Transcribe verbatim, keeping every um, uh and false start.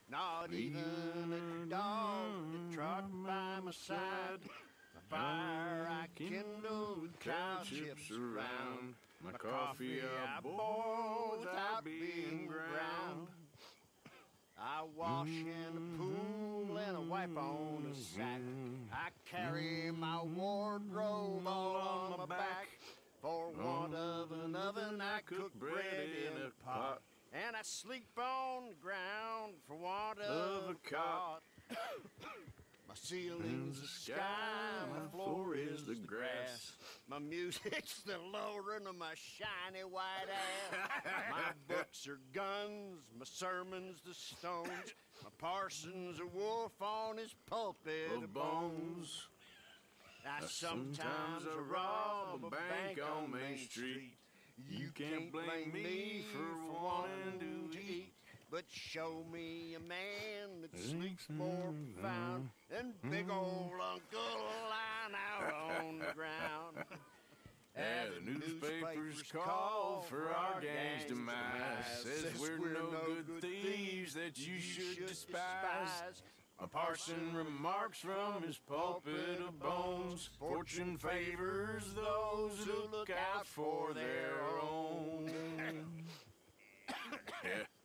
not even a dog to trot by my side. The fire I kindle with cow chips around. My coffee I boil without being ground. I wash in a pool and I wipe on a sack. I carry my wardrobe all on my back. For want of an oven, I cook bread in a pot. And I sleep on the ground for want of a cot. My ceiling's the sky, my floor is the grass. My music's the lowering of my shiny white ass. My books are guns, my sermons the stones. My parson's a wolf on his pulpit of bones. I sometimes I rob a bank on Main Street. You can't blame me for wanting to eat. But show me a man that sleeps more profound than big old Uncle lying out on the ground. And the newspapers call for our gang's demise. Says we're no good thieves that you should despise. A parson remarks from his pulpit of bones. Fortune favors those who look out for their own. Yeah.